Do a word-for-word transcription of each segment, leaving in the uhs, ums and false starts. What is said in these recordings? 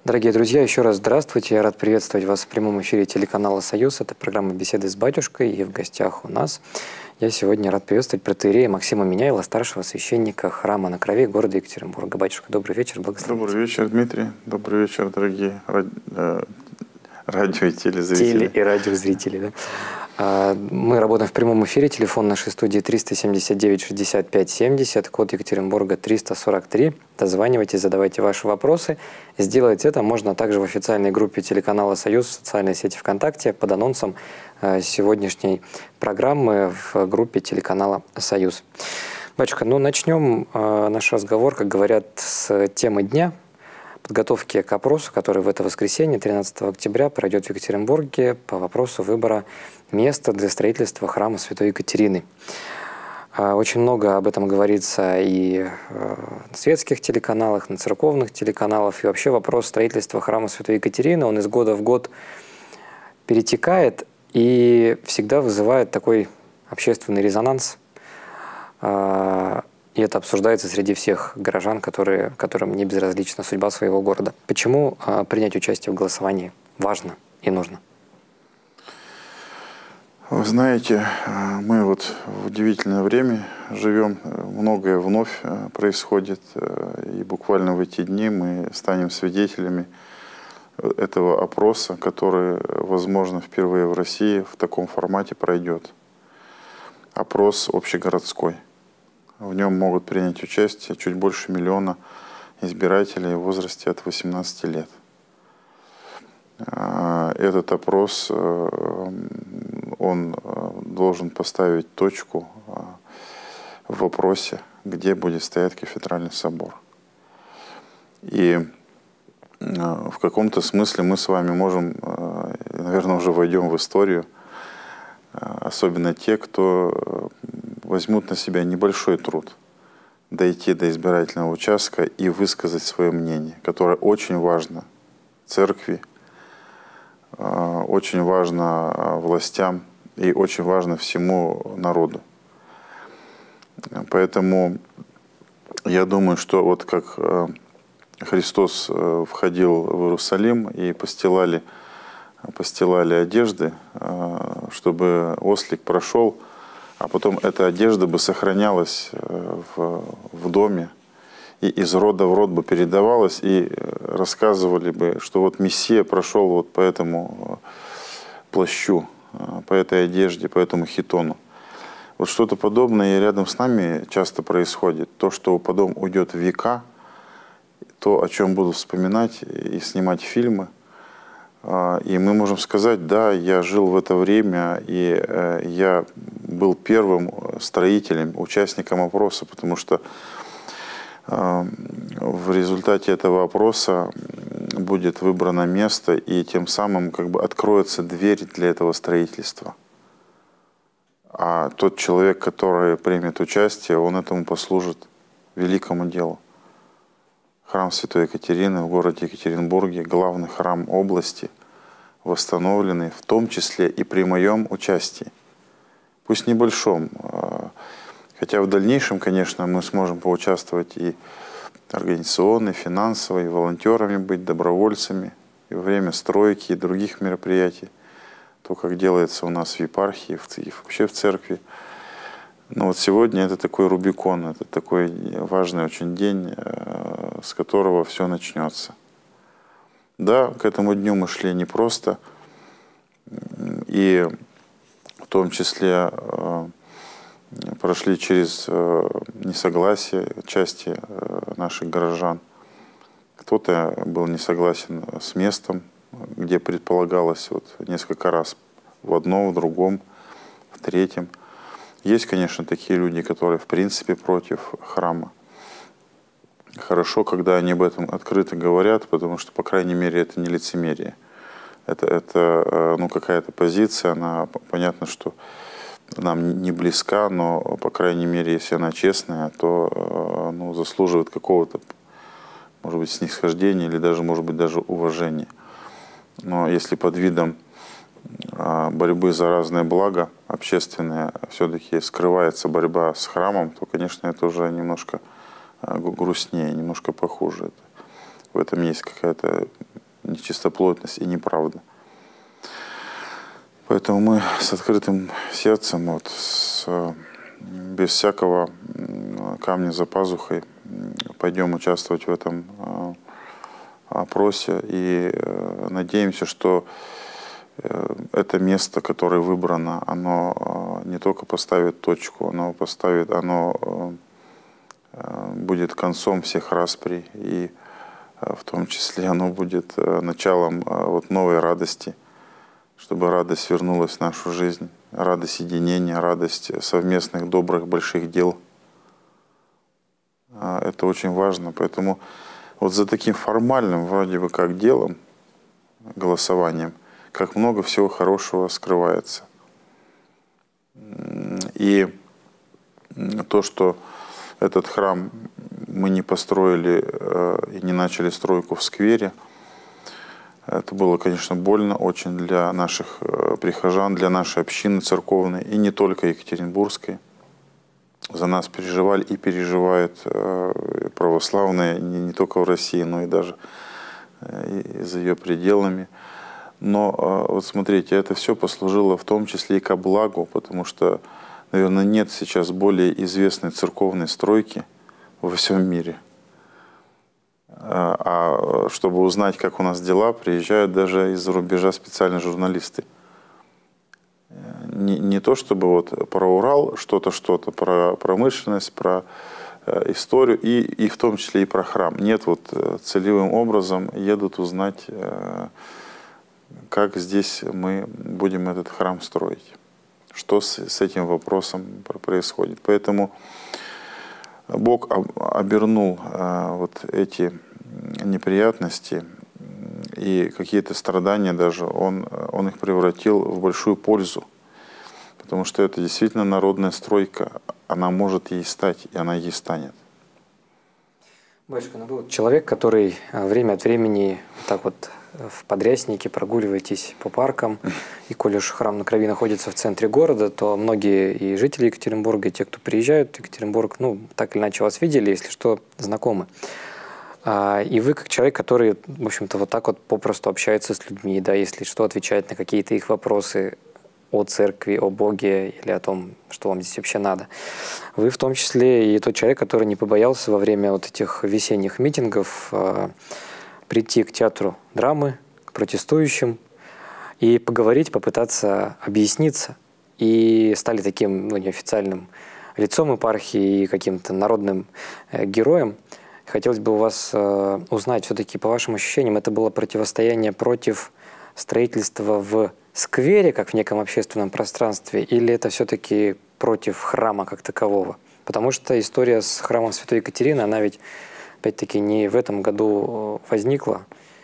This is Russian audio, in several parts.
Дорогие друзья, еще раз здравствуйте. Я рад приветствовать вас в прямом эфире телеканала «Союз». Это программа «Беседы с батюшкой». И в гостях у нас я сегодня рад приветствовать протоиерея Максима Меняйла, старшего священника храма на Крови города Екатеринбурга. Батюшка, добрый вечер, благословите. Добрый вечер, Дмитрий. Добрый вечер, дорогие ради... радио и телезрители. Теле- и радиозрители, да. Мы работаем в прямом эфире. Телефон нашей студии триста семьдесят девять шестьдесят пять семьдесят, код Екатеринбурга триста сорок три. Дозванивайтесь, задавайте ваши вопросы. Сделать это можно также в официальной группе телеканала «Союз» в социальной сети ВКонтакте под анонсом сегодняшней программы в группе телеканала «Союз». Батюшка, ну начнем наш разговор, как говорят, с темы дня. Подготовки к опросу, который в это воскресенье, тринадцатого октября, пройдет в Екатеринбурге по вопросу выбора места для строительства храма Святой Екатерины. Очень много об этом говорится и на светских телеканалах, на церковных телеканалах. И вообще вопрос строительства храма Святой Екатерины, он из года в год перетекает и всегда вызывает такой общественный резонанс. И это обсуждается среди всех горожан, которые, которым не безразлична судьба своего города. Почему а, принять участие в голосовании важно и нужно? Вы знаете, мы вот в удивительное время живем, многое вновь происходит, и буквально в эти дни мы станем свидетелями этого опроса, который, возможно, впервые в России в таком формате пройдет. Опрос общегородской. В нем могут принять участие чуть больше миллиона избирателей в возрасте от восемнадцати лет. Этот опрос, он должен поставить точку в вопросе, где будет стоять кафедральный собор. И в каком-то смысле мы с вами можем, наверное, уже войдем в историю, особенно те, кто возьмут на себя небольшой труд дойти до избирательного участка и высказать свое мнение, которое очень важно церкви, очень важно властям и очень важно всему народу. Поэтому я думаю, что вот как Христос входил в Иерусалим и постилали, постилали одежды, чтобы ослик прошел, а потом эта одежда бы сохранялась в, в доме и из рода в род бы передавалась, и рассказывали бы, что вот Мессия прошел вот по этому плащу, по этой одежде, по этому хитону. Вот что-то подобное и рядом с нами часто происходит. То, что потом уйдет в века, то, о чем будут вспоминать и снимать фильмы. И мы можем сказать, да, я жил в это время, и я был первым строителем, участником опроса, потому что в результате этого опроса будет выбрано место, и тем самым как бы откроется дверь для этого строительства. А тот человек, который примет участие, он этому послужит великому делу. Храм Святой Екатерины в городе Екатеринбурге, главный храм области, восстановленный, в том числе и при моем участии. Пусть небольшом, хотя в дальнейшем, конечно, мы сможем поучаствовать и организационно, и финансово, и волонтерами быть, добровольцами, и во время стройки, и других мероприятий, то, как делается у нас в епархии, и вообще в церкви. Но вот сегодня это такой Рубикон, это такой важный очень день, с которого все начнется. Да, к этому дню мы шли непросто, и в том числе прошли через несогласие части наших горожан. Кто-то был не согласен с местом, где предполагалось вот несколько раз в одном, в другом, в третьем. Есть, конечно, такие люди, которые в принципе против храма. Хорошо, когда они об этом открыто говорят, потому что, по крайней мере, это не лицемерие. Это, это ну, какая-то позиция, она, понятно, что нам не близка, но, по крайней мере, если она честная, то ну, заслуживает какого-то, может быть, снисхождения или даже, может быть, даже уважения. Но если под видом борьбы за разное благо общественное все-таки скрывается борьба с храмом, то, конечно, это уже немножко грустнее, немножко похуже. В этом есть какая-то нечистоплотность и неправда. Поэтому мы с открытым сердцем, вот, с, без всякого камня за пазухой пойдем участвовать в этом опросе и надеемся, что это место, которое выбрано, оно не только поставит точку, оно поставит, оно будет концом всех расприй, и в том числе оно будет началом вот новой радости, чтобы радость вернулась в нашу жизнь, радость единения, радость совместных добрых больших дел. Это очень важно, поэтому вот за таким формальным вроде бы как делом, голосованием, как много всего хорошего скрывается. И то, что этот храм мы не построили и не начали стройку в сквере, это было, конечно, больно очень для наших прихожан, для нашей общины церковной, и не только екатеринбургской. За нас переживали и переживают православные не, не только в России, но и даже и за ее пределами. Но вот смотрите, это все послужило в том числе и ко благу, потому что, наверное, нет сейчас более известной церковной стройки во всем мире. А чтобы узнать, как у нас дела, приезжают даже из-за рубежа специальные журналисты. Не, не то чтобы вот про Урал что-то, что-то, про промышленность, про историю, и, и в том числе и про храм. Нет, вот целевым образом едут узнать, как здесь мы будем этот храм строить, что с, с этим вопросом происходит. Поэтому Бог обернул вот эти неприятности и какие-то страдания даже, он, он их превратил в большую пользу. Потому что это действительно народная стройка, она может ей стать, и она ей станет. Батюшка, ну вы вот человек, который время от времени так вот в подряснике прогуливаетесь по паркам, и коль уж храм на Крови находится в центре города, то многие и жители Екатеринбурга, и те, кто приезжают в Екатеринбург, ну, так или иначе вас видели, если что, знакомы. И вы, как человек, который, в общем-то, вот так вот попросту общается с людьми, да, если что, отвечает на какие-то их вопросы о церкви, о Боге или о том, что вам здесь вообще надо. Вы в том числе и тот человек, который не побоялся во время вот этих весенних митингов э, прийти к театру драмы, к протестующим и поговорить, попытаться объясниться. И стали таким, ну, неофициальным лицом епархии и каким-то народным э, героем. Хотелось бы у вас э, узнать, все-таки по вашим ощущениям, это было противостояние против строительства в сквере, как в неком общественном пространстве, или это все-таки против храма как такового? Потому что история с храмом Святой Екатерины, она ведь, опять-таки, не в этом году возникла.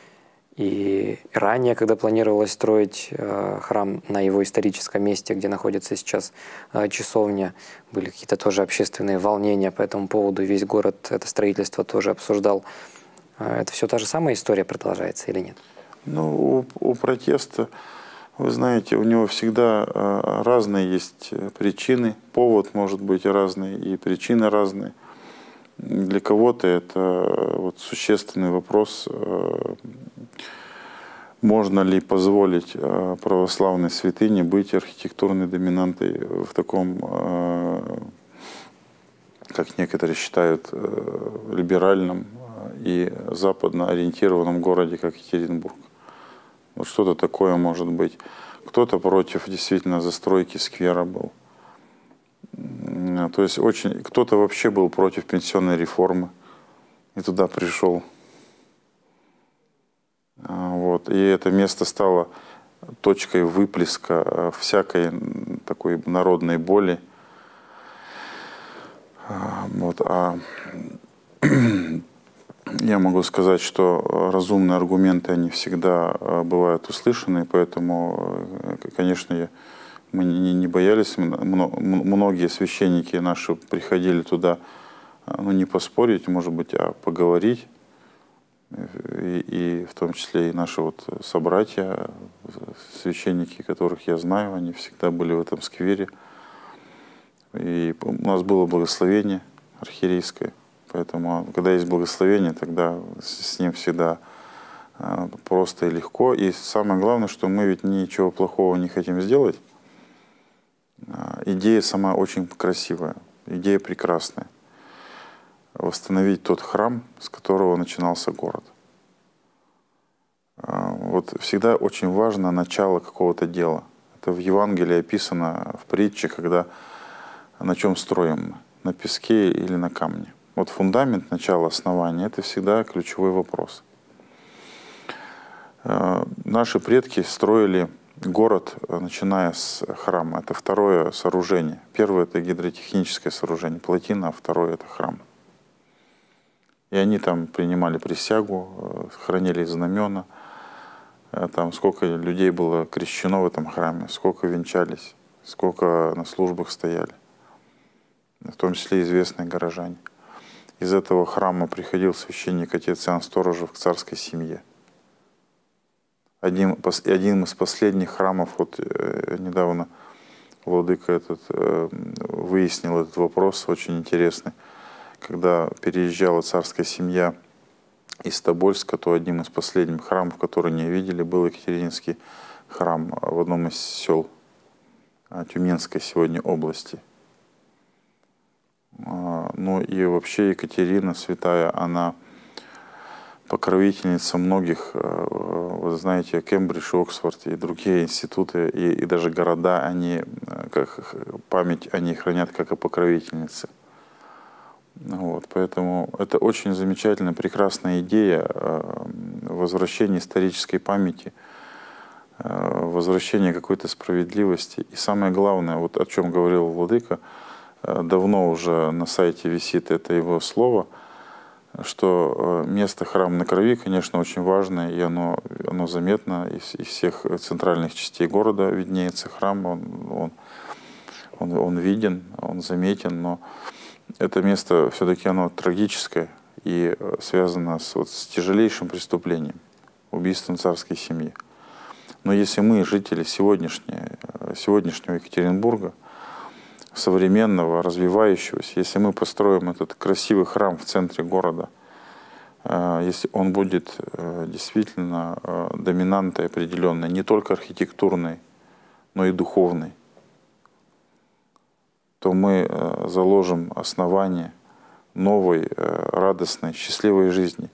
И ранее, когда планировалось строить э, храм на его историческом месте, где находится сейчас э, часовня, были какие-то тоже общественные волнения по этому поводу, и весь город это строительство тоже обсуждал. Э, это все та же самая история продолжается или нет? Ну, у, у протеста, вы знаете, у него всегда э, разные есть причины, повод может быть разный, и причины разные. Для кого-то это вот существенный вопрос, э, можно ли позволить э, православной святыне быть архитектурной доминантой в таком, э, как некоторые считают, э, либеральном и западно ориентированном городе, как Екатеринбург. Вот что-то такое может быть. Кто-то против действительно застройки сквера был. То есть очень кто-то вообще был против пенсионной реформы и туда пришел. Вот. И это место стало точкой выплеска всякой такой народной боли. Вот. А я могу сказать, что разумные аргументы, они всегда бывают услышаны, поэтому, конечно, мы не боялись. Многие священники наши приходили туда, ну, не поспорить, может быть, а поговорить. И, и в том числе и наши вот собратья, священники, которых я знаю, они всегда были в этом сквере. И у нас было благословение архиерейское. Поэтому, когда есть благословение, тогда с ним всегда просто и легко. И самое главное, что мы ведь ничего плохого не хотим сделать. Идея сама очень красивая, идея прекрасная. Восстановить тот храм, с которого начинался город. Вот всегда очень важно начало какого-то дела. Это в Евангелии описано в притче, когда на чем строим мы, на песке или на камне. Вот фундамент, начало, основание — это всегда ключевой вопрос. Наши предки строили город, начиная с храма. Это второе сооружение. Первое — это гидротехническое сооружение, плотина, а второе — это храм. И они там принимали присягу, хранили знамена. Там сколько людей было крещено в этом храме, сколько венчались, сколько на службах стояли. В том числе известные горожане. Из этого храма приходил священник отец Иоанн Сторожев к царской семье. Один, один из последних храмов, вот э, недавно владыка этот, э, выяснил этот вопрос, очень интересный. Когда переезжала царская семья из Тобольска, то одним из последних храмов, которые не видели, был Екатерининский храм в одном из сел Тюменской сегодня области. Ну и вообще Екатерина Святая, она покровительница многих, вы знаете, Кембридж, Оксфорд и другие институты, и, и даже города, они, как память о ней хранят как о покровительнице. Вот, поэтому это очень замечательная, прекрасная идея возвращения исторической памяти, возвращения какой-то справедливости. И самое главное, вот о чем говорил владыка, давно уже на сайте висит это его слово, что место храма на крови, конечно, очень важное, и оно, оно заметно из, из всех центральных частей города виднеется храм, он, он, он, он виден, он заметен, но это место все-таки оно трагическое и связано с, вот, с тяжелейшим преступлением, убийством царской семьи. Но если мы, жители сегодняшнего, сегодняшнего Екатеринбурга, современного, развивающегося, если мы построим этот красивый храм в центре города, если он будет действительно доминантой определенной, не только архитектурной, но и духовной, то мы заложим основание новой, радостной, счастливой жизни.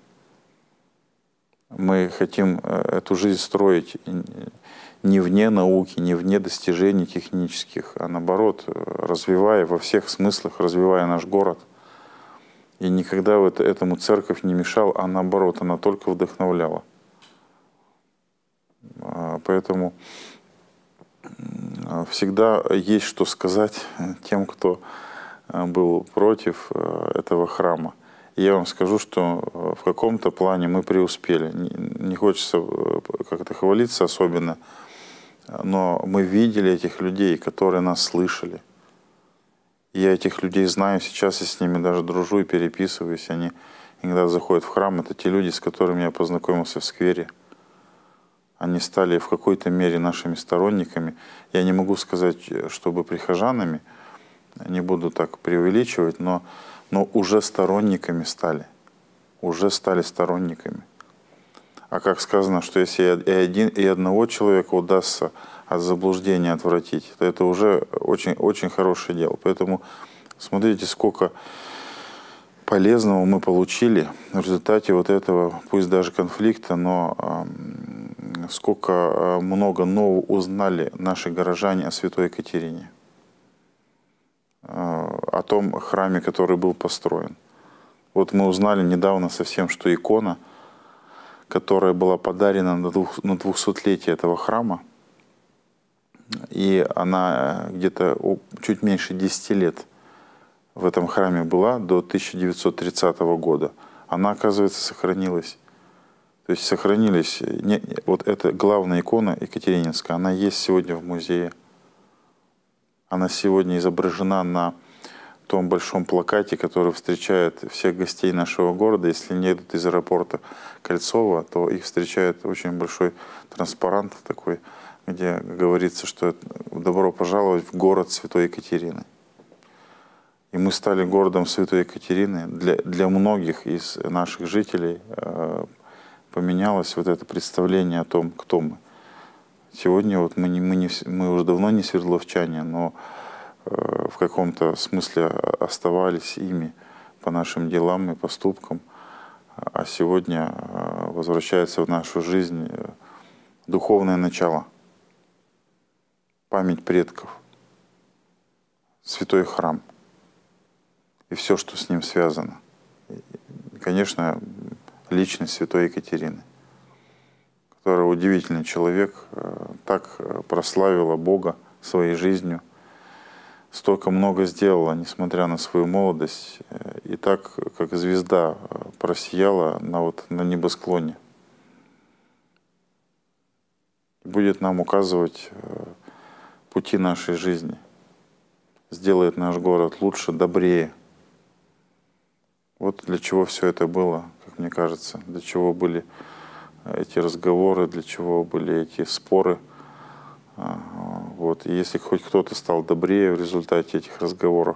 Мы хотим эту жизнь строить не вне науки, не вне достижений технических, а наоборот, развивая во всех смыслах, развивая наш город. И никогда вот этому церковь не мешала, а наоборот, она только вдохновляла. Поэтому всегда есть что сказать тем, кто был против этого храма. И я вам скажу, что в каком-то плане мы преуспели. Не хочется как-то хвалиться особенно, но мы видели этих людей, которые нас слышали. Я этих людей знаю сейчас, я с ними даже дружу и переписываюсь. Они иногда заходят в храм. Это те люди, с которыми я познакомился в сквере. Они стали в какой-то мере нашими сторонниками. Я не могу сказать, чтобы прихожанами, не буду так преувеличивать, но, но уже сторонниками стали. Уже стали сторонниками. А как сказано, что если и, один, и одного человека удастся от заблуждения отвратить, то это уже очень, очень хорошее дело. Поэтому смотрите, сколько полезного мы получили в результате вот этого, пусть даже конфликта, но э, сколько много нового узнали наши горожане о святой Екатерине, э, о том храме, который был построен. Вот мы узнали недавно совсем, что икона, которая была подарена на двухсотлетие этого храма, и она где-то чуть меньше десяти лет в этом храме была, до тысяча девятьсот тридцатого года, она, оказывается, сохранилась. То есть сохранились, не, вот эта главная икона Екатерининская, она есть сегодня в музее. Она сегодня изображена на том большом плакате, который встречает всех гостей нашего города. Если не едут из аэропорта Кольцова, то их встречает очень большой транспарант такой, где говорится, что добро пожаловать в город Святой Екатерины. И мы стали городом Святой Екатерины. Для, для многих из наших жителей, поменялось вот это представление о том, кто мы. Сегодня вот мы, не, мы, не, мы уже давно не свердловчане, но э, в каком-то смысле оставались ими по нашим делам и поступкам. А сегодня э, возвращается в нашу жизнь э, духовное начало, память предков, святой храм и все, что с ним связано. И, конечно, личность святой Екатерины, которая удивительный человек, так прославила Бога своей жизнью, столько много сделала, несмотря на свою молодость, и так, как звезда, просияла на, вот, на небосклоне. Будет нам указывать пути нашей жизни, сделает наш город лучше, добрее. Вот для чего все это было, как мне кажется, для чего были эти разговоры, для чего были эти споры. Вот. И если хоть кто-то стал добрее в результате этих разговоров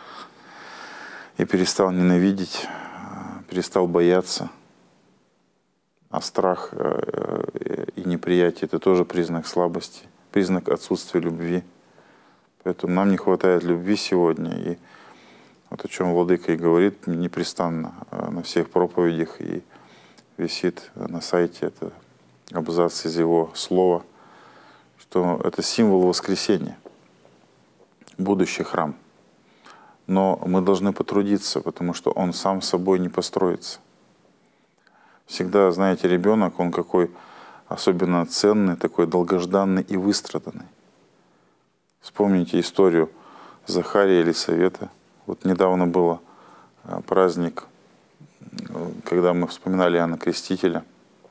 и перестал ненавидеть, перестал бояться, а страх и неприятие — это тоже признак слабости, признак отсутствия любви. Поэтому нам не хватает любви сегодня. И вот о чем Владыка и говорит непрестанно на всех проповедях, и висит на сайте это абзац из его слова, что это символ воскресения, будущий храм. Но мы должны потрудиться, потому что он сам собой не построится. Всегда, знаете, ребенок, он какой особенно ценный, такой долгожданный и выстраданный. Вспомните историю Захария и Елисавета. Вот недавно был праздник, когда мы вспоминали Иоанна Крестителя,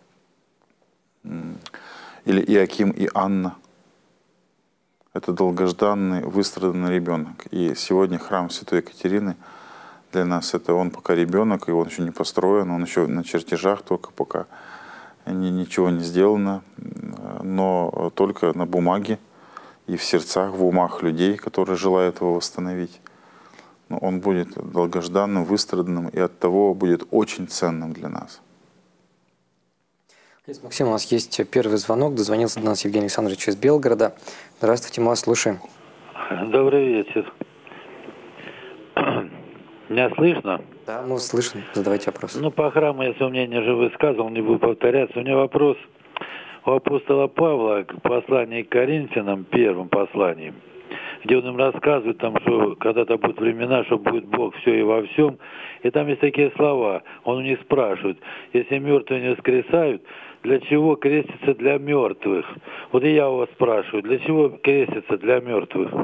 или Иоаким и Анна. Это долгожданный, выстраданный ребенок. И сегодня храм Святой Екатерины для нас — это он пока ребенок, и он еще не построен, он еще на чертежах только пока ничего не сделано, но только на бумаге и в сердцах, в умах людей, которые желают его восстановить. Но он будет долгожданным, выстраданным, и оттого будет очень ценным для нас. Максим, у нас есть первый звонок. Дозвонился до нас Евгений Александрович из Белгорода. Здравствуйте, мы вас слушаем. Добрый вечер. Меня слышно? Да, мы вас слышим. Задавайте вопрос. Ну, по храму я свое мнение уже высказывал, не буду повторяться. У меня вопрос у апостола Павла к посланию к Коринфянам, первым посланием, где он им рассказывает, там, что когда-то будут времена, что будет Бог все и во всем. И там есть такие слова. Он у них спрашивает: если мертвые не воскресают, для чего крестится для мертвых? Вот и я у вас спрашиваю, для чего крестится для мертвых?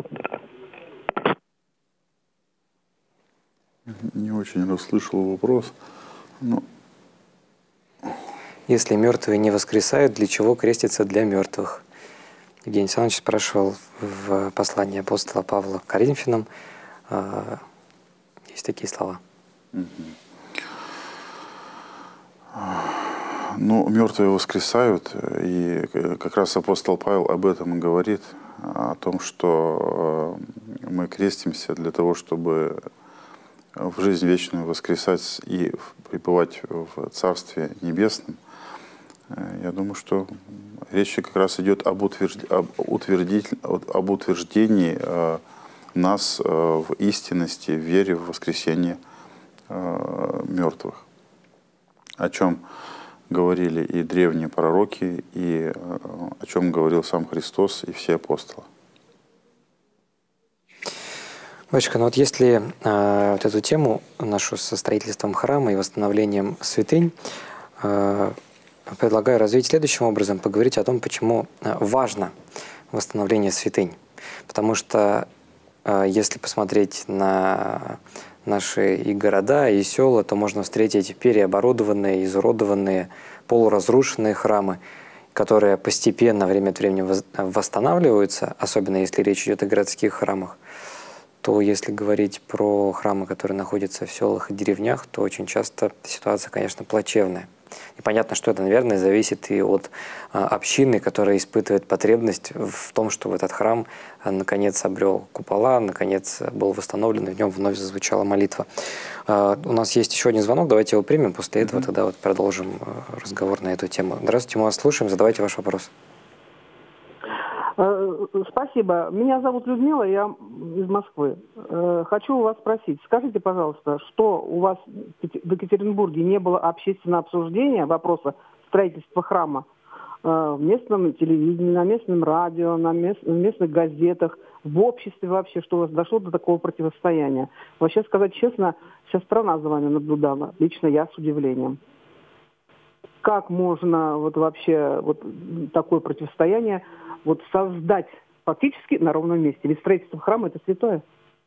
Не очень расслышал вопрос. Но... Если мертвые не воскресают, для чего крестится для мертвых? Евгений Александрович спрашивал в послании апостола Павла к Коринфянам. Есть такие слова. Ну, мертвые воскресают, и как раз апостол Павел об этом и говорит, о том, что мы крестимся для того, чтобы в жизнь вечную воскресать и пребывать в Царстве Небесном. Я думаю, что речь как раз идет об, утвержд... об, утвердитель... об утверждении нас в истинности, в вере в воскресение мертвых, о чем говорили и древние пророки, и о чем говорил сам Христос и все апостолы. Батюшка, ну вот если э, вот эту тему нашу со строительством храма и восстановлением святынь, э, предлагаю развить следующим образом, поговорить о том, почему важно восстановление святынь. Потому что э, если посмотреть на наши и города, и села, то можно встретить переоборудованные, изуродованные, полуразрушенные храмы, которые постепенно, время от времени восстанавливаются, особенно если речь идет о городских храмах. То если говорить про храмы, которые находятся в селах и деревнях, то очень часто ситуация, конечно, плачевная. И понятно, что это, наверное, зависит и от а, общины, которая испытывает потребность в том, что этот храм а, наконец обрел купола, наконец был восстановлен, и в нем вновь зазвучала молитва. А, у нас есть еще один звонок, давайте его примем, после этого mm-hmm. тогда вот продолжим а, разговор на эту тему. Здравствуйте, мы вас слушаем, задавайте ваш вопрос. Спасибо. Меня зовут Людмила, я из Москвы. Хочу у вас спросить, скажите, пожалуйста, что у вас в Екатеринбурге не было общественного обсуждения вопроса строительства храма в местном телевидении, на местном радио, на мест, в местных газетах, в обществе вообще, что у вас дошло до такого противостояния? Вообще, сказать честно, вся страна за вами наблюдала, лично я с удивлением. Как можно вот вообще вот такое противостояние вот создать фактически на ровном месте? Ведь строительство храма – это святое.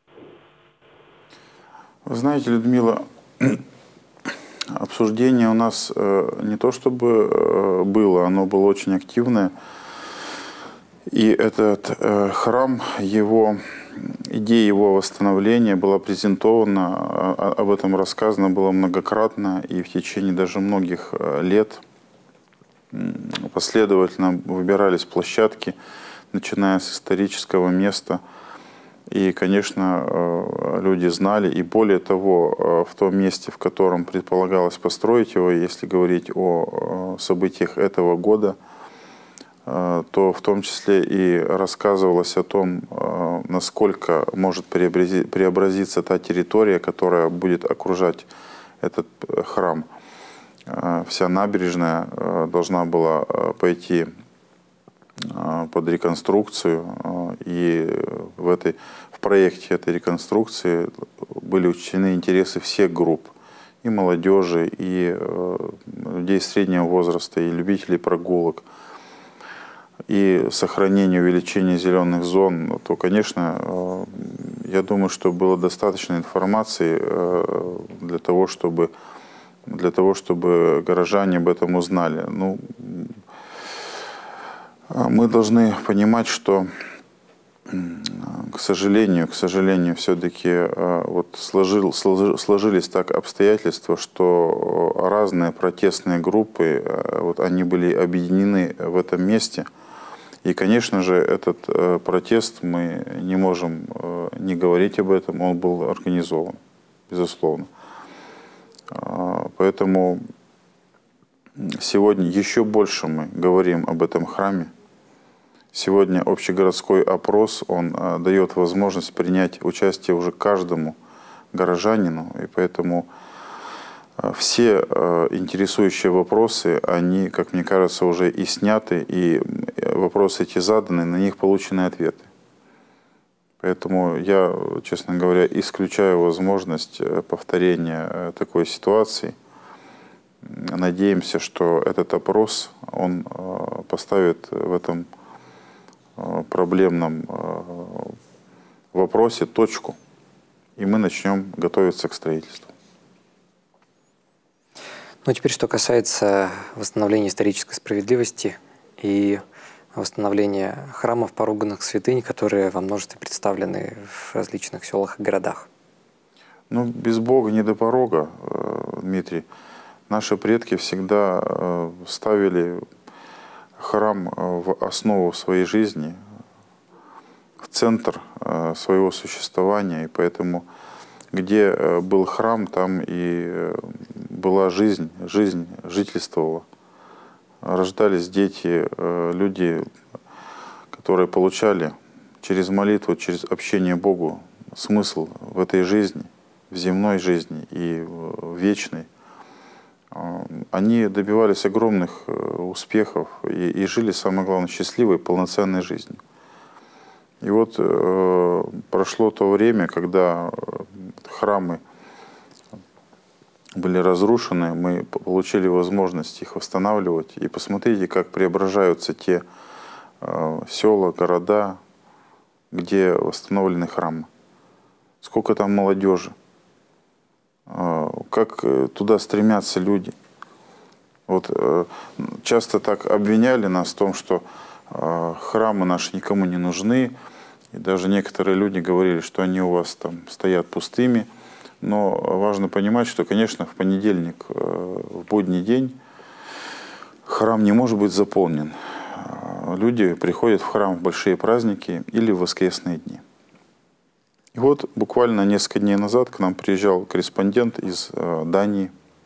Вы знаете, Людмила, обсуждение у нас э, не то чтобы э, было, оно было очень активное. И этот э, храм, его, идея его восстановления была презентована, а, об этом рассказано было многократно и в течение даже многих лет. Последовательно выбирались площадки, начиная с исторического места. И, конечно, люди знали. И более того, в том месте, в котором предполагалось построить его, если говорить о событиях этого года, то в том числе и рассказывалось о том, насколько может преобразиться та территория, которая будет окружать этот храм. Вся набережная должна была пойти под реконструкцию, и в, этой, в проекте этой реконструкции были учтены интересы всех групп, и молодежи, и людей среднего возраста, и любителей прогулок, и сохранение, увеличение зеленых зон. То, конечно, я думаю, что было достаточно информации для того, чтобы для того, чтобы горожане об этом узнали. Ну, мы должны понимать, что, к сожалению, к сожалению, все-таки вот сложил, сложились так обстоятельства, что разные протестные группы, вот они были объединены в этом месте. И, конечно же, этот протест, мы не можем не говорить об этом, он был организован, безусловно. Поэтому сегодня еще больше мы говорим об этом храме. Сегодня общегородской опрос, он дает возможность принять участие уже каждому горожанину. И поэтому все интересующие вопросы, они, как мне кажется, уже и сняты, и вопросы эти заданы, на них получены ответы. Поэтому я, честно говоря, исключаю возможность повторения такой ситуации. Надеемся, что этот опрос, он поставит в этом проблемном вопросе точку, и мы начнем готовиться к строительству. Ну, теперь, что касается восстановления исторической справедливости и восстановления храмов, поруганных святынь, которые во множестве представлены в различных селах и городах. Ну, без Бога не до порога, Дмитрий. Наши предки всегда ставили храм в основу своей жизни, в центр своего существования, и поэтому где был храм, там и была жизнь, жизнь жительствовала. Рождались дети, люди, которые получали через молитву, через общение Богу смысл в этой жизни, в земной жизни и в вечной. Они добивались огромных успехов и, и жили, самое главное, счастливой, полноценной жизнью. И вот э, прошло то время, когда храмы были разрушены, мы получили возможность их восстанавливать. И посмотрите, как преображаются те э, села, города, где восстановлены храмы. Сколько там молодежи, э, как туда стремятся люди. Вот э, часто так обвиняли нас в том, что э, храмы наши никому не нужны. И даже некоторые люди говорили, что они у вас там стоят пустыми. Но важно понимать, что, конечно, в понедельник, в будний день храм не может быть заполнен. Люди приходят в храм в большие праздники или в воскресные дни. И вот буквально несколько дней назад к нам приезжал корреспондент из Дании.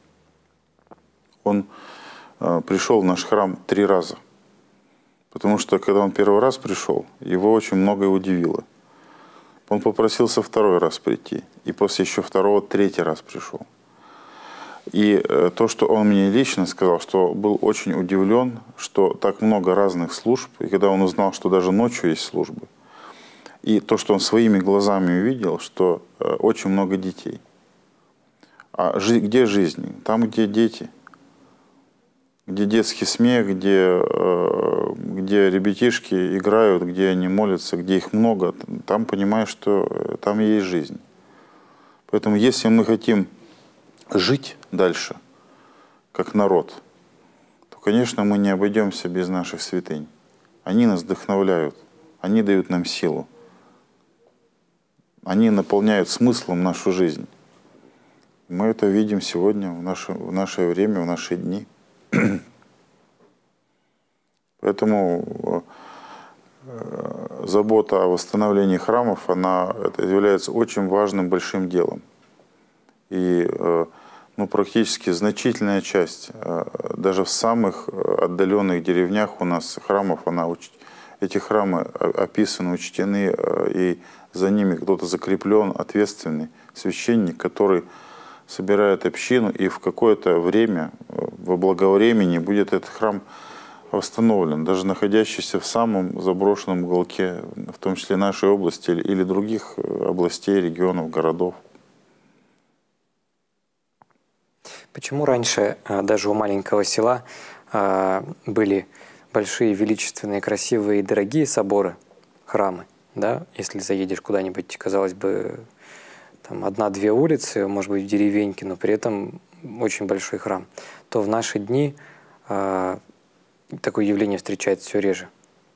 Он пришел в наш храм три раза. Потому что, когда он первый раз пришел, его очень многое удивило. Он попросился второй раз прийти. И после еще второго, третий раз пришел. И то, что он мне лично сказал, что был очень удивлен, что так много разных служб, и когда он узнал, что даже ночью есть службы, и то, что он своими глазами увидел, что очень много детей. А где жизнь? Там, где дети. Где детский смех, где, где ребятишки играют, где они молятся, где их много, там понимаешь, что там есть жизнь. Поэтому если мы хотим жить дальше, как народ, то, конечно, мы не обойдемся без наших святынь. Они нас вдохновляют, они дают нам силу, они наполняют смыслом нашу жизнь. Мы это видим сегодня, в наше, в наше время, в наши дни. Поэтому забота о восстановлении храмов, она это является очень важным, большим делом. И ну, практически значительная часть, даже в самых отдаленных деревнях у нас храмов, она, эти храмы описаны, учтены, и за ними кто-то закреплен, ответственный священник, который собирает общину, и в какое-то время, во благовремени, будет этот храм восстановлен, даже находящийся в самом заброшенном уголке, в том числе нашей области или других областей, регионов, городов. Почему раньше даже у маленького села были большие, величественные, красивые и дорогие соборы, храмы, да? Если заедешь куда-нибудь, казалось бы, там одна-две улицы, может быть, в деревеньке, но при этом очень большой храм, то в наши дни э, такое явление встречается все реже?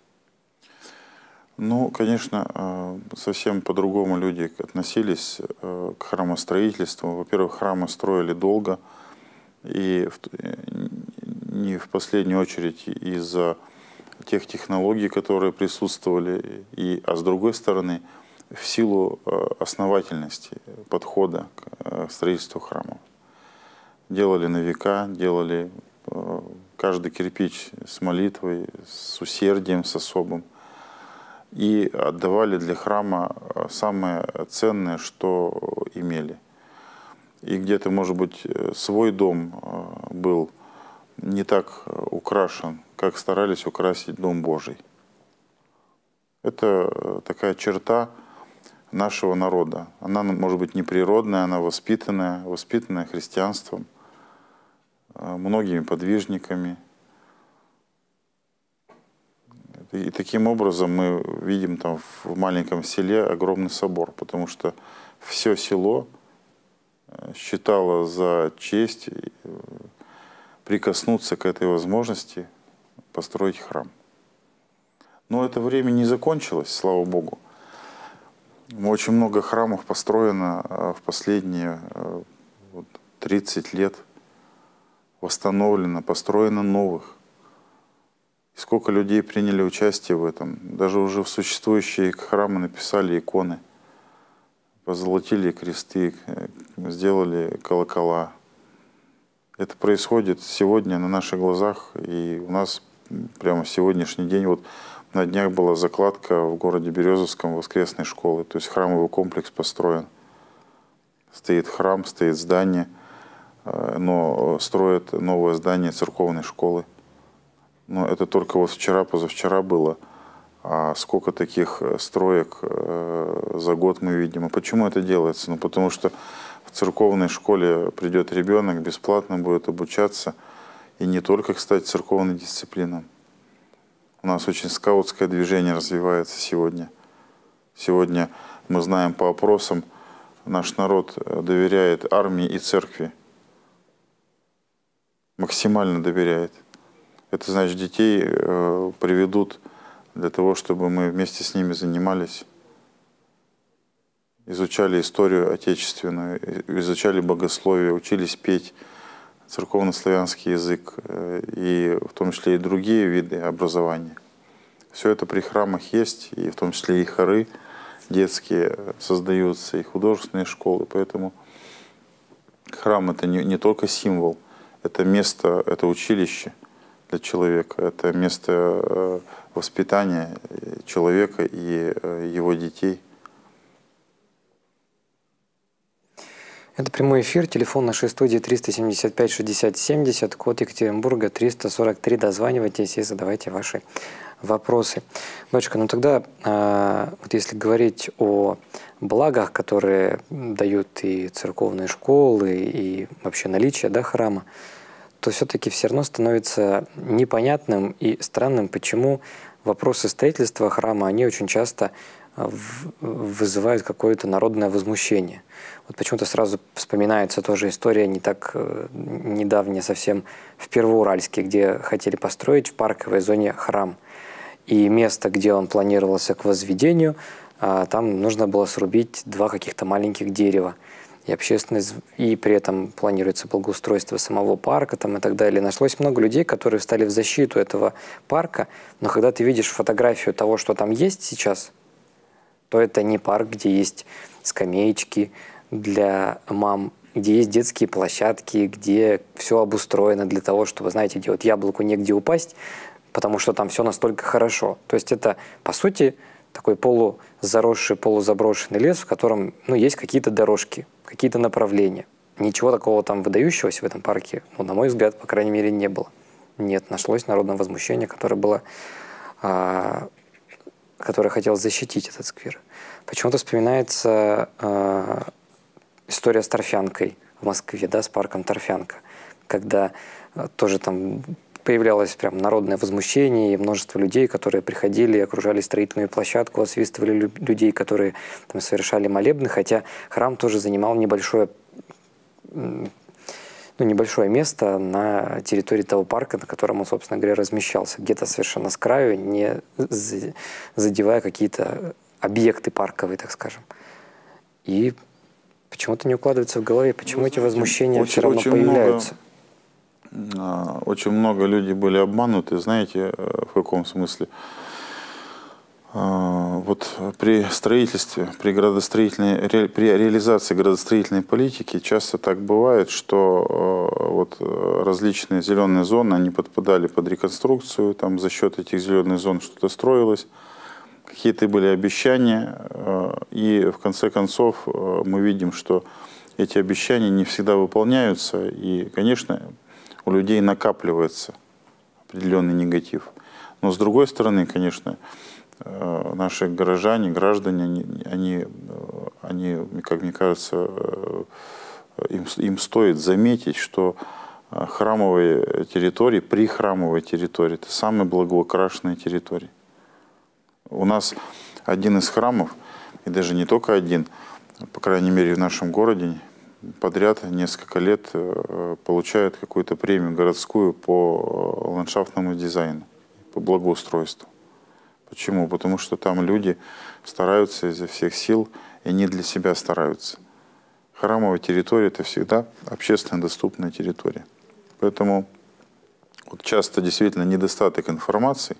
Ну, конечно, совсем по-другому люди относились к храмостроительству. Во-первых, храмы строили долго, и не в последнюю очередь из-за тех технологий, которые присутствовали, и, а с другой стороны, в силу основательности подхода к строительству храмов. Делали на века, делали каждый кирпич с молитвой, с усердием, с особым. И отдавали для храма самое ценное, что имели. И где-то, может быть, свой дом был не так украшен, как старались украсить Дом Божий. Это такая черта нашего народа. Она, может быть, неприродная, она воспитанная, воспитанная христианством, многими подвижниками. И таким образом мы видим там в маленьком селе огромный собор, потому что все село считало за честь прикоснуться к этой возможности построить храм. Но это время не закончилось, слава Богу. Очень много храмов построено в последние тридцать лет, восстановлено, построено новых. И сколько людей приняли участие в этом. Даже уже в существующие храмы написали иконы, позолотили кресты, сделали колокола. Это происходит сегодня на наших глазах, и у нас прямо сегодняшний день, вот на днях была закладка в городе Березовском воскресной школы, то есть храмовый комплекс построен. Стоит храм, стоит здание, но строят новое здание церковной школы. Но это только вот вчера, позавчера было. А сколько таких строек за год мы видим. А почему это делается? Ну, потому что в церковной школе придет ребенок, бесплатно будет обучаться. И не только, кстати, церковным дисциплинам. У нас очень скаутское движение развивается сегодня. Сегодня мы знаем по опросам, наш народ доверяет армии и церкви. Максимально доверяет. Это значит, детей э, приведут для того, чтобы мы вместе с ними занимались, изучали историю отечественную, изучали богословие, учились петь церковно-славянский язык, и в том числе и другие виды образования. Все это при храмах есть, и в том числе и хоры детские создаются, и художественные школы. Поэтому храм — это не, не только символ, это место, это училище для человека, это место воспитания человека и его детей. Это прямой эфир, телефон нашей студии триста семьдесят пять шестьдесят семьдесят, код Екатеринбурга триста сорок три. Дозванивайтесь и задавайте ваши вопросы. Дочка, ну тогда, э, вот если говорить о благах, которые дают и церковные школы, и вообще наличие, да, храма, то все-таки все равно становится непонятным и странным, почему вопросы строительства храма, они очень часто вызывают какое-то народное возмущение. Вот почему-то сразу вспоминается тоже история не так э, недавняя совсем в Первоуральске, где хотели построить в парковой зоне храм. И место, где он планировался к возведению, э, там нужно было срубить два каких-то маленьких дерева. И общественность, и при этом планируется благоустройство самого парка там, и так далее. Нашлось много людей, которые встали в защиту этого парка, но когда ты видишь фотографию того, что там есть сейчас, то это не парк, где есть скамеечки для мам, где есть детские площадки, где все обустроено для того, чтобы, знаете, где вот яблоку негде упасть, потому что там все настолько хорошо. То есть это, по сути, такой полузаросший, полузаброшенный лес, в котором, ну, есть какие-то дорожки, какие-то направления. Ничего такого там выдающегося в этом парке, ну, на мой взгляд, по крайней мере, не было. Нет, нашлось народное возмущение, которое было... А, который хотел защитить этот сквер. Почему-то вспоминается э, история с торфянкой в Москве, да, с парком Торфянка, когда э, тоже там появлялось прям народное возмущение, и множество людей, которые приходили, окружали строительную площадку, освистывали лю людей, которые там совершали молебны, хотя храм тоже занимал небольшое, ну, небольшое место на территории того парка, на котором он, собственно говоря, размещался, где-то совершенно с краю, не задевая какие-то объекты парковые, так скажем. И почему-то не укладывается в голове, почему эти возмущения очень, все равно очень появляются. Много, очень много людей были обмануты, знаете, в каком смысле? Вот при строительстве, при, градостроительной, при реализации градостроительной политики часто так бывает, что вот различные зеленые зоны, они подпадали под реконструкцию, там за счет этих зеленых зон что-то строилось, какие-то были обещания, и в конце концов мы видим, что эти обещания не всегда выполняются, и, конечно, у людей накапливается определенный негатив. Но с другой стороны, конечно, наши горожане, граждане, они, они, они, как мне кажется, им, им стоит заметить, что храмовые территории, прихрамовые территории — это самые благоукрашенные территории. У нас один из храмов, и даже не только один, по крайней мере в нашем городе, подряд несколько лет получает какую-то премию городскую по ландшафтному дизайну, по благоустройству. Почему? Потому что там люди стараются изо всех сил, и они для себя стараются. Храмовая территория — это всегда общественно доступная территория. Поэтому вот часто действительно недостаток информации,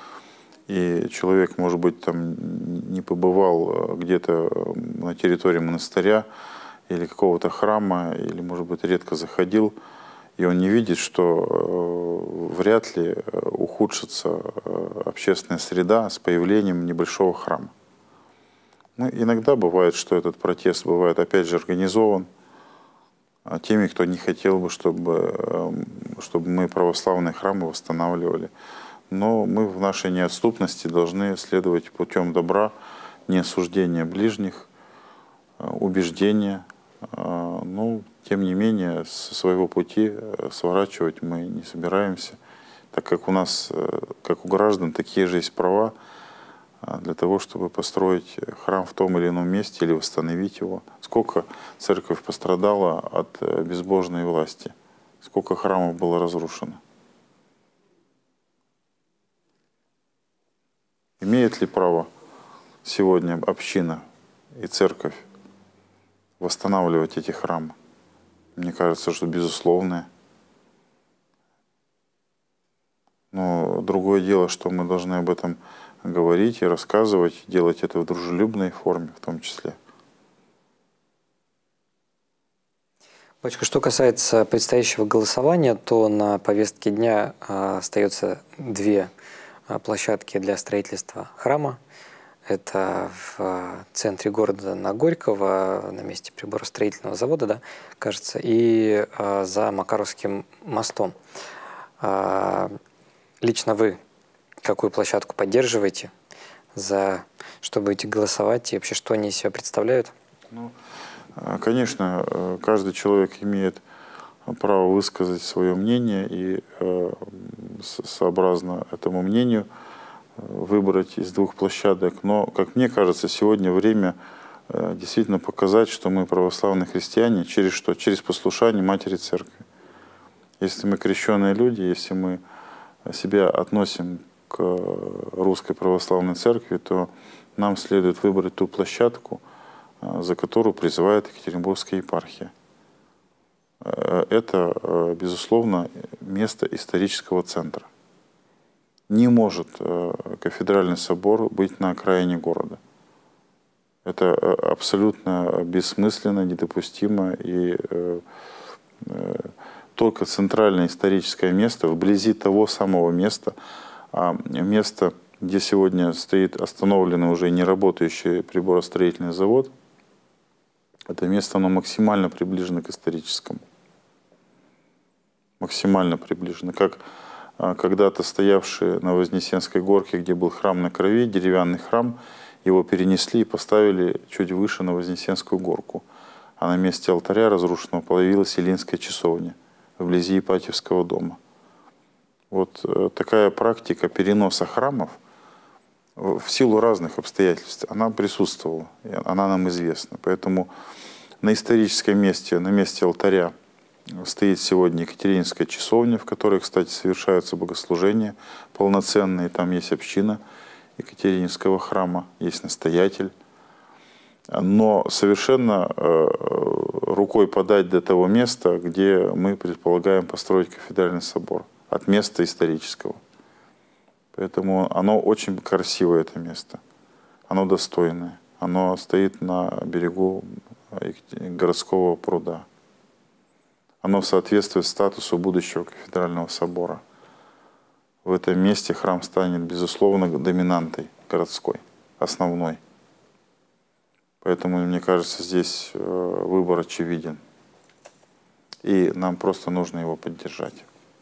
и человек, может быть, там не побывал где-то на территории монастыря или какого-то храма, или, может быть, редко заходил, и он не видит, что э, вряд ли ухудшится э, общественная среда с появлением небольшого храма. Ну, иногда бывает, что этот протест бывает, опять же, организован э, теми, кто не хотел бы, чтобы, э, чтобы мы православные храмы восстанавливали. Но мы в нашей неотступности должны следовать путем добра, неосуждения ближних, э, убеждения. Э, ну, Тем не менее, со своего пути сворачивать мы не собираемся, так как у нас, как у граждан, такие же есть права для того, чтобы построить храм в том или ином месте или восстановить его. Сколько церковь пострадала от безбожной власти, сколько храмов было разрушено. Имеет ли право сегодня община и церковь восстанавливать эти храмы? Мне кажется, что безусловное. Но другое дело, что мы должны об этом говорить и рассказывать, делать это в дружелюбной форме в том числе. Батюшка, что касается предстоящего голосования, то на повестке дня а, остается две а, площадки для строительства храма. Это в а, центре города на Горького, на месте приборостроительного завода, да, кажется, и а, за Макаровским мостом. А, лично вы какую площадку поддерживаете, за что будете голосовать и вообще что они из себя представляют? Ну, конечно, каждый человек имеет право высказать свое мнение и сообразно этому мнению выбрать из двух площадок. Но, как мне кажется, сегодня время действительно показать, что мы православные христиане, через что? Через послушание Матери Церкви. Если мы крещенные люди, если мы себя относим к Русской Православной Церкви, то нам следует выбрать ту площадку, за которую призывает Екатеринбургская епархия. Это, безусловно, место исторического центра. Не может кафедральный собор быть на окраине города. Это абсолютно бессмысленно, недопустимо, и только центральное историческое место, вблизи того самого места, а место, где сегодня стоит остановленный уже неработающий приборостроительный завод, это место, оно максимально приближено к историческому. Максимально приближено. Как когда-то стоявший на Вознесенской горке, где был храм на Крови, деревянный храм, его перенесли и поставили чуть выше на Вознесенскую горку. А на месте алтаря разрушенного появилась Илинская часовня вблизи Ипатьевского дома. Вот такая практика переноса храмов в силу разных обстоятельств, она присутствовала, она нам известна. Поэтому на историческом месте, на месте алтаря стоит сегодня Екатерининская часовня, в которой, кстати, совершаются богослужения полноценные. Там есть община Екатерининского храма, есть настоятель. Но совершенно э, рукой подать до того места, где мы предполагаем построить кафедральный собор, от места исторического. Поэтому оно очень красивое, это место. Оно достойное. Оно стоит на берегу городского пруда. Оно соответствует статусу будущего кафедрального собора. В этом месте храм станет, безусловно, доминантой городской, основной. Поэтому, мне кажется, здесь выбор очевиден. И нам просто нужно его поддержать.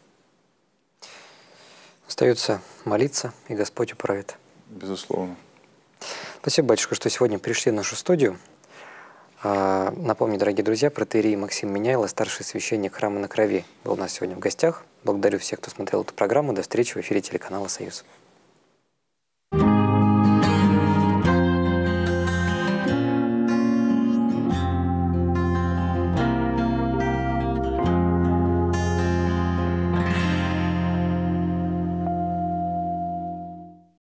Остается молиться, и Господь управит. Безусловно. Спасибо, батюшка, что сегодня пришли в нашу студию. Напомню, дорогие друзья, протоиерей Максим Меняйло, старший священник храма на Крови, был у нас сегодня в гостях. Благодарю всех, кто смотрел эту программу. До встречи в эфире телеканала «Союз».